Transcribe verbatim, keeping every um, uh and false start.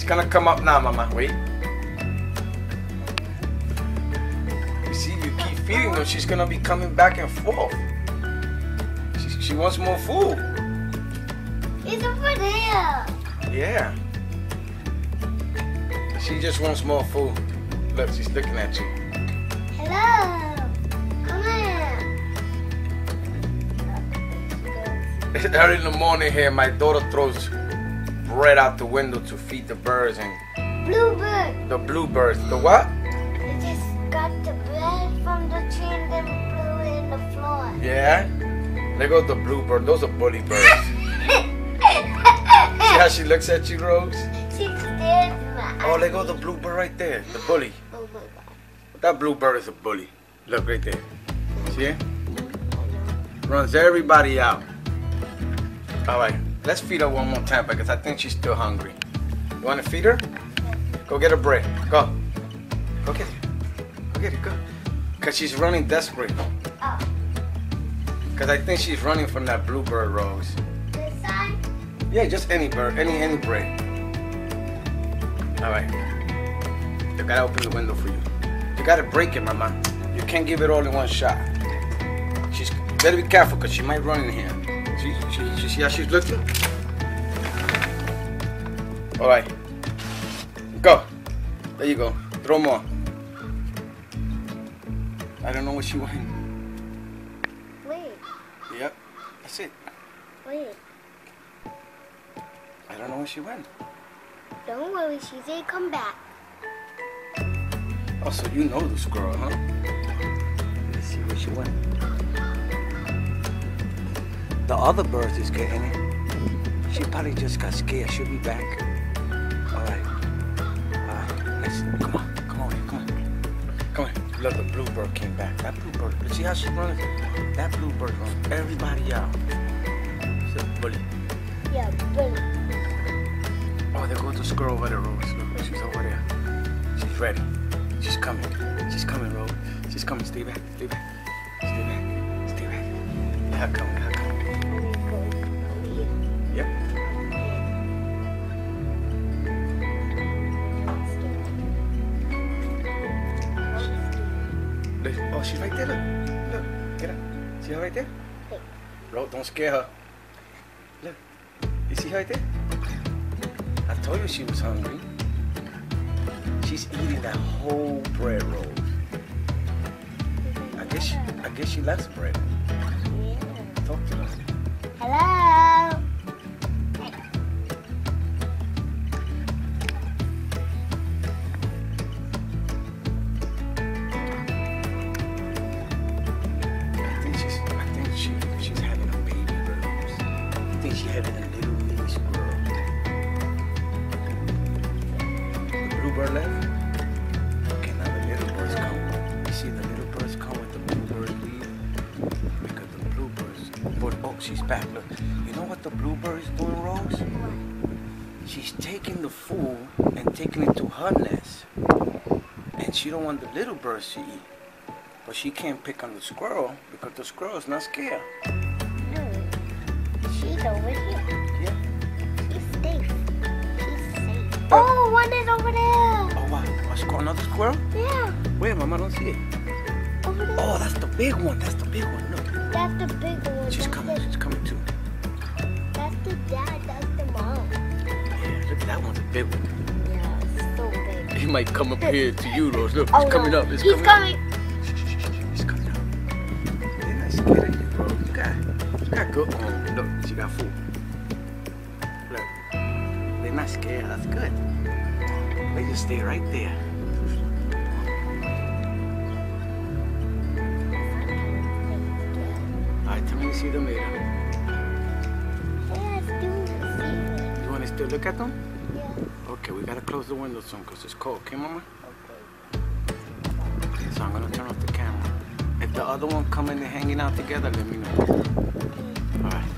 gonna come up now, Mama. Wait. You see, you keep feeding her. She's gonna be coming back and forth. She, she wants more food. It's over there. Yeah. She just wants more food. Look, she's looking at you. Hello. Come here. It's early in the morning here. My daughter throws bread out the window to feed the birds and Bluebird. the bluebirds. The what? They just got the bread from the tree and then blew it in the floor. Yeah. There goes the bluebird. Those are bully birds. See how she looks at you, Rose? She stares in my eyes. Oh, there goes the bluebird right there. The bully. Oh my god. That bluebird is a bully. Look right there. See it? Runs everybody out. All right. Let's feed her one more time because I think she's still hungry. You want to feed her? Go get her bread. Go. Go get it. Go get it. Go. Because she's running desperate. Oh. Because I think she's running from that bluebird, Rose. This side? Yeah, just any bird. Any, any bread. All right. I gotta open the window for you. You gotta break it, Mama. You can't give it all in one shot. She's better be careful because she might run in here. See, she, she, see how she's looking? All right. Go. There you go. Throw more. I don't know what she went. Wait. Yep. That's it. Wait. I don't know where she went. Don't worry. She said come back. Oh, so you know this girl, huh? Let's see where she went. The other birds is getting it. She probably just got scared. She'll be back. All right. All right. Let's, come on. Come on. Come on. Come on. Look, the bluebird came back. That bluebird. See how she runs? That bluebird runs everybody out. She's a bully. Yeah, bully. Oh, there goes the squirrel over there, Rose. Look, she's over there. She's ready. She's coming. She's coming, Rose. She's coming. Stay back. Stay back. Stay back. Stay back. Let her come. Let her come. Yep. Look. Oh, she's right there. Look. Look. Get her. See her right there? Rose, don't scare her. Look. You see her right there? I told you she was hungry. She's eating that whole bread roll. I guess she, I guess she likes bread. Yeah. Talk to her. Hello. I think she's, I think she, she's having a baby bird. I think she's having a little mini squirrel. The bluebird left. Okay, now the little birds come. You see the little birds come with the bluebird leave because the bluebirds. But oh, she's back. Look, you know what the bluebird is doing, Rose? She's taking the food and taking it to her nest, and she don't want the little birds to eat. But she can't pick on the squirrel because the squirrel's not scared. No. She's over here. Yeah. She's safe. She's safe. Oh, one is over there. Oh wow, a squirrel, another squirrel? Yeah. Wait, Mama, I don't see it. Over there. Oh, that's the big one. That's the big one. Look. That's the big one. She's That's coming. the- She's coming too. That's the dad. That's the mom. Yeah, look, that one's a big one. Yeah, it's so big. He might come up here to you, Rose. Look, Oh, it's coming no. up. It's He's coming, coming. up. He's coming up. They're not scared of you, Rose. You got, you got good. Oh, look, she got food. Look, they're not scared. That's good. They just stay right there. All right, tell me you see them later. Yeah, still see it. You want to still look at them? Yeah. Okay, we gotta close the window soon because it's cold. Okay, Mama? Okay. So I'm gonna turn off the camera. If the other one come in and hanging out together, let me know. All right.